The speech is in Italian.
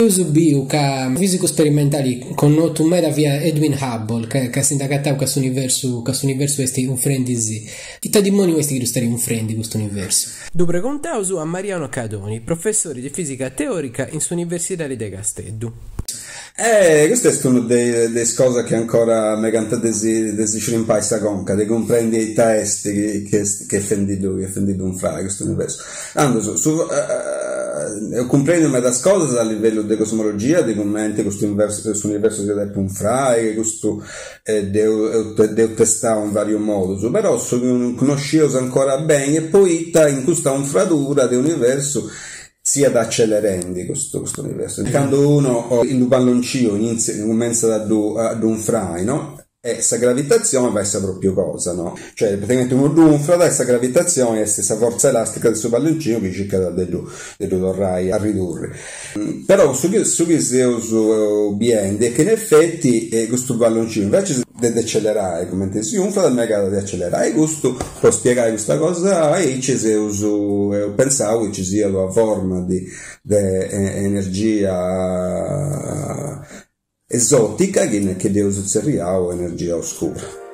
tu subiu ca fisico sperimentali connotu meda via Edwin Hubble che si indagattau questo universo esti un frendisi. Ita dimoni esti che stare un frendi questo universo. Du preguntau su a Mariano Cadoni, professore di fisica teorica in su Università di Casteddu. Questa è una delle cose che ancora mi canta desi shrimpai sa conca, di comprendi i testi che fendido un fra questo universo. Comprendo me das cose a livello di cosmologia, di commenti questo universo sia da un fra, che questo devo testare in vario modo, però conoscevo ancora bene e poi in questa infradura dell'universo sia da accelerandi questo universo. Quando uno in un palloncino comincia ad un frai, no? E questa gravitazione va a essere proprio cosa, no? Cioè, praticamente uno dunfra da questa gravitazione è questa forza elastica del suo palloncino che cerca da dovrai a ridurre. Però su che si usa bene è che in effetti questo palloncino invece di accelerare come si unfra dal mercato di accelerare, questo può spiegare questa cosa e ci si usa, pensavo che ci sia una forma di energia esotica che Deus seriale o energia oscura.